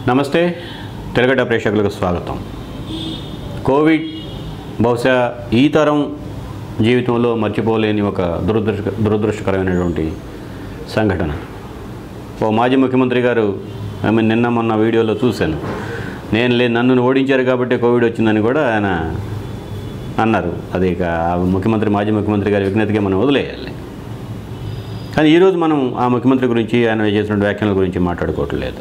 నమస్తే తెలుగడ్డ ప్రేక్షకులకు స్వాగతం. కోవిడ్ బహుశా ఈ తరం జీవితంలో మర్చిపోలేని ఒక దురదృష్టకరమైనటువంటి సంఘటన. ఓ మాజీ ముఖ్యమంత్రి గారు నిన్న మొన్న వీడియోలో చూశాను. నన్ను ఓడించారు కాబట్టి కోవిడ్ వచ్చిందని కూడా ఆయన అన్నారు. అది మాజీ ముఖ్యమంత్రి గారి విజ్ఞతగా మనం వదిలేయాలి. కానీ ఈరోజు మనం ఆ ముఖ్యమంత్రి గురించి ఆయన చేసిన వ్యాఖ్యల గురించి మాట్లాడుకోవట్లేదు.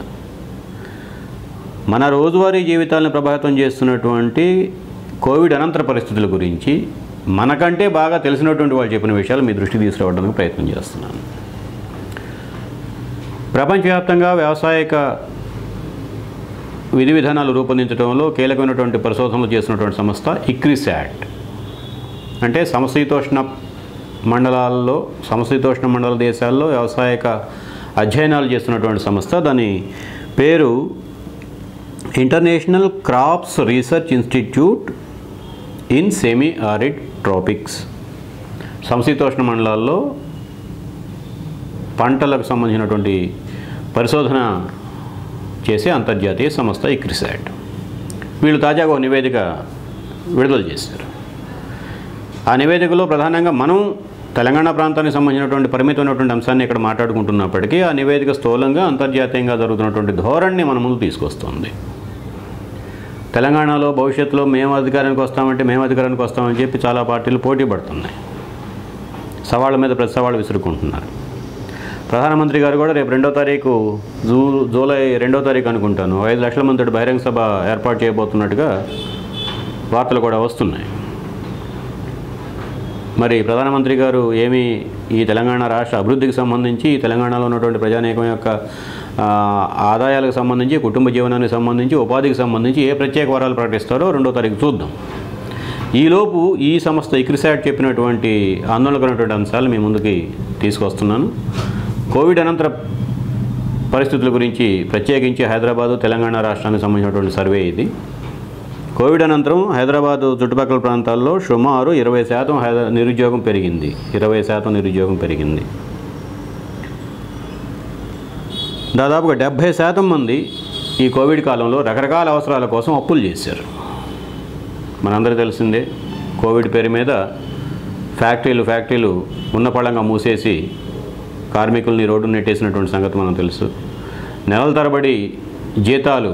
మన రోజువారీ జీవితాలను ప్రభావితం చేస్తున్నటువంటి కోవిడ్ అనంతర పరిస్థితుల గురించి మనకంటే బాగా తెలిసినటువంటి వాళ్ళు చెప్పిన విషయాలు మీ దృష్టికి తీసుకురావడానికి ప్రయత్నం చేస్తున్నాను. ప్రపంచవ్యాప్తంగా వ్యావసాయిక విధి విధానాలు రూపొందించడంలో కీలకమైనటువంటి పరిశోధనలు చేసినటువంటి సంస్థ ICRISAT, అంటే సమశీతోష్ణ మండల దేశాల్లో వ్యావసాయిక అధ్యయనాలు చేస్తున్నటువంటి సంస్థ. దాని పేరు international crops research institute in semi arid tropics. సమశీతోష్ణ మండలాల్లో పంటలకు సంబంధించినటువంటి పరిశోధన చేసే అంతర్జాతీయ సంస్థ ICRISAT. వీళ్ళు తాజాగా ఒక నివేదిక విడుదల చేశారు. ఆ నివేదికలో ప్రధానంగా మనం తెలంగాణ ప్రాంతానికి సంబంధించినటువంటి పరిమితమైనటువంటి అంశాన్ని ఇక్కడ మాట్లాడుకుంటున్నప్పటికీ ఆ నివేదిక స్థూలంగా అంతర్జాతీయంగా జరుగుతున్నటువంటి ధోరణిని మన ముందు తీసుకొస్తుంది. తెలంగాణలో భవిష్యత్తులో మేము అధికారానికి వస్తామని చెప్పి చాలా పార్టీలు పోటీ పడుతున్నాయి. సవాళ్ళ మీద ప్రతి సవాళ్ళు విసురుకుంటున్నారు. ప్రధానమంత్రి గారు కూడా రేపు 2వ తారీఖు జూలై 2వ తారీఖు అనుకుంటాను 5 లక్షల మంది బహిరంగ సభ ఏర్పాటు చేయబోతున్నట్టుగా వార్తలు కూడా వస్తున్నాయి. మరి ప్రధానమంత్రి గారు ఈ తెలంగాణ రాష్ట్ర అభివృద్ధికి సంబంధించి, తెలంగాణలో ఉన్నటువంటి ప్రజానీకం యొక్క ఆదాయాలకు సంబంధించి, కుటుంబ జీవనానికి సంబంధించి, ఉపాధికి సంబంధించి ఏ ప్రత్యేక వరాలు ప్రకటిస్తారో 2వ తారీఖు చూద్దాం. ఈలోపు ఈ సంస్థ ICRISAT చెప్పినటువంటి ఆందోళనకరమైనటువంటి అంశాలు మీ ముందుకి తీసుకొస్తున్నాను. కోవిడ్ అనంతర పరిస్థితుల గురించి ప్రత్యేకించి హైదరాబాదు, తెలంగాణ రాష్ట్రానికి సంబంధించినటువంటి సర్వే ఇది. కోవిడ్ అనంతరం హైదరాబాదు చుట్టుపక్కల ప్రాంతాల్లో సుమారు 20% నిరుద్యోగం పెరిగింది. 20% నిరుద్యోగం పెరిగింది. దాదాపుగా 70% మంది ఈ కోవిడ్ కాలంలో రకరకాల అవసరాల కోసం అప్పులు చేశారు. మనందరికీ తెలిసిందే, కోవిడ్ పేరు మీద ఫ్యాక్టరీలు ఉన్న పళంగా మూసేసి కార్మికుల్ని రోడ్డు నెట్టేసినటువంటి సంగతి మనం తెలుసు. నెలల తరబడి జీతాలు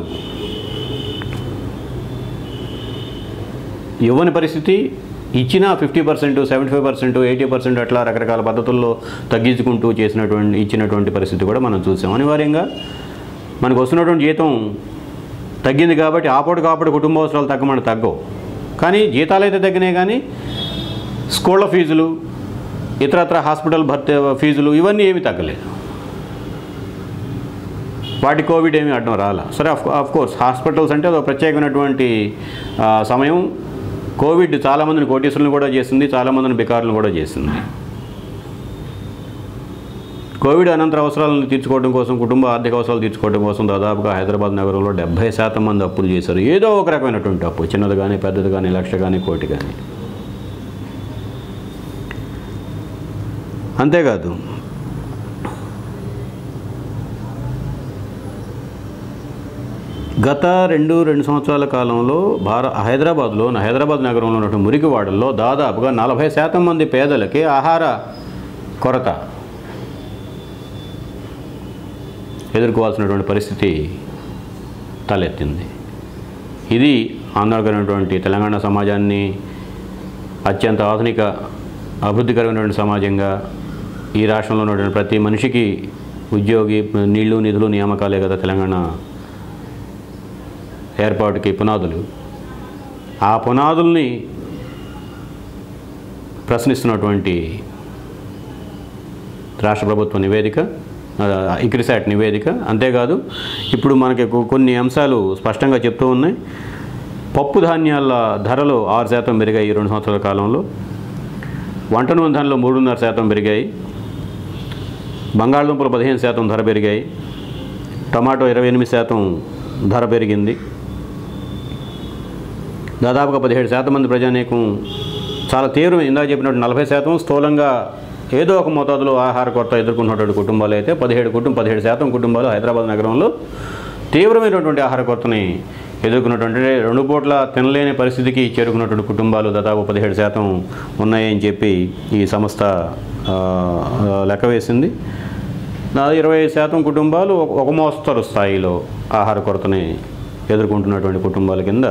ఇవ్వని పరిస్థితి, ఇచ్చినా 50%, 75%, 80% అట్లా రకరకాల పద్ధతుల్లో తగ్గించుకుంటూ ఇచ్చినటువంటి పరిస్థితి కూడా మనం చూసాం. అనివార్యంగా మనకు వస్తున్నటువంటి జీతం తగ్గింది కాబట్టి ఆపటికాపటి కుటుంబ అవసరాలు తగ్గవు. కానీ జీతాలు అయితే తగ్గినాయి, కానీ స్కూళ్ళ ఫీజులు, ఇతరత్ర హాస్పిటల్ భర్తీ ఫీజులు ఇవన్నీ ఏమీ తగ్గలేదు. వాటి కోవిడ్ ఏమీ అడ్డం రాలా. సరే, ఆఫ్కోర్స్ హాస్పిటల్స్ అంటే అదొక ప్రత్యేకమైనటువంటి సమయం. కోవిడ్ చాలామందిని కోటీశ్వరులను కూడా చేసింది, చాలామందిని బికారులను కూడా చేసింది. కోవిడ్ అనంతర అవసరాలను తీర్చుకోవడం కోసం, కుటుంబ ఆర్థిక అవసరాలు తీర్చుకోవడం కోసం దాదాపుగా హైదరాబాద్ నగరంలో 70% మంది అప్పులు చేశారు. ఏదో ఒక రకమైనటువంటి అప్పు, చిన్నది కానీ, పెద్దది కానీ, లక్ష కానీ, కోటి కానీ. అంతేకాదు, గత రెండు సంవత్సరాల కాలంలో హైదరాబాద్ నగరంలో ఉన్నటువంటి మురికివాడల్లో దాదాపుగా 40% మంది పేదలకి ఆహార కొరత ఎదుర్కోవాల్సినటువంటి పరిస్థితి తలెత్తింది. ఇది ఆందోళనకరమైనటువంటి, తెలంగాణ సమాజాన్ని అత్యంత ఆధునిక అభివృద్ధికరమైనటువంటి సమాజంగా, ఈ రాష్ట్రంలో ఉన్నటువంటి ప్రతి మనిషికి ఉద్యోగి, నీళ్లు, నిధులు, నియామకాలే కదా తెలంగాణ ఏర్పాటుకి పునాదులు. ఆ పునాదుల్ని ప్రశ్నిస్తున్నటువంటి రాష్ట్ర ప్రభుత్వ నివేదిక, ICRISAT నివేదిక. అంతేకాదు, ఇప్పుడు మనకి కొన్ని అంశాలు స్పష్టంగా చెప్తూ ఉన్నాయి. పప్పు ధాన్యాల ధరలు 6% పెరిగాయి ఈ 2 సంవత్సరాల కాలంలో. వంట నూనె ధరలు 3.5% పెరిగాయి. బంగాళదుంపలు 15% ధర పెరిగాయి. టమాటో 28% ధర పెరిగింది. దాదాపుగా 17% మంది ప్రజానీకం చాలా తీవ్రమైన, ఇందాక చెప్పినట్టు 40% స్థూలంగా ఏదో ఒక మోతాదులో ఆహార కొరత ఎదుర్కొన్నటువంటి కుటుంబాలు అయితే 17% కుటుంబాలు హైదరాబాద్ నగరంలో తీవ్రమైనటువంటి ఆహార కొరతని ఎదుర్కొన్నటువంటి 2 పూట్ల తినలేని పరిస్థితికి చేరుకున్నటువంటి కుటుంబాలు దాదాపు 17% ఉన్నాయని చెప్పి ఈ సంస్థ లెక్క వేసింది. 25% కుటుంబాలు ఒక మోస్తరు స్థాయిలో ఆహార కొరతని ఎదుర్కొంటున్నటువంటి కుటుంబాల కింద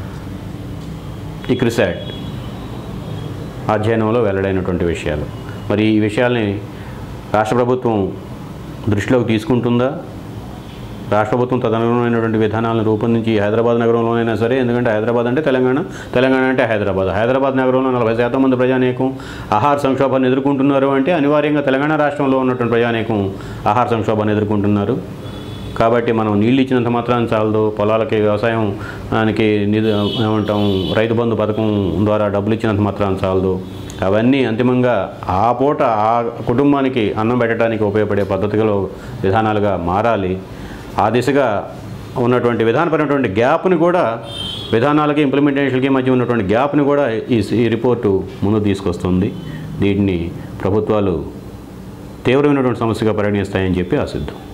ICRISAT అధ్యయనంలో వెల్లడైనటువంటి విషయాలు. మరి ఈ విషయాల్ని రాష్ట్ర ప్రభుత్వం దృష్టిలోకి తీసుకుంటుందా? రాష్ట్ర ప్రభుత్వం తదనుగుణమైనటువంటి విధానాలను రూపొందించి హైదరాబాద్ నగరంలోనైనా సరే, ఎందుకంటే హైదరాబాద్ అంటే తెలంగాణ, తెలంగాణ అంటే హైదరాబాద్ నగరంలో 40% మంది ప్రజానీకం ఆహార సంక్షోభాన్ని ఎదుర్కొంటున్నారు అంటే అనివార్యంగా తెలంగాణ రాష్ట్రంలో ఉన్నటువంటి ప్రజానీకం ఆహార సంక్షోభాన్ని ఎదుర్కొంటున్నారు. కాబట్టి మనం నీళ్ళు ఇచ్చినంత మాత్రాన్ని చాలదు, పొలాలకి వ్యవసాయానికి ఏమంటాం రైతు బంధు పథకం ద్వారా డబ్బులు ఇచ్చినంత మాత్రాన్ని చాలదు. అవన్నీ అంతిమంగా ఆ పూట ఆ కుటుంబానికి అన్నం పెట్టడానికి ఉపయోగపడే పద్ధతిలో విధానాలుగా మారాలి. ఆ దిశగా ఉన్నటువంటి విధానపరమైనటువంటి గ్యాప్ని కూడా, విధానాలకి ఇంప్లిమెంటేషన్కి మధ్య ఉన్నటువంటి గ్యాప్ని కూడా ఈ రిపోర్టు ముందు తీసుకొస్తుంది. దీన్ని ప్రభుత్వాలు తీవ్రమైనటువంటి సమస్యగా పరిగణిస్తాయని చెప్పి ఆశిద్దాం.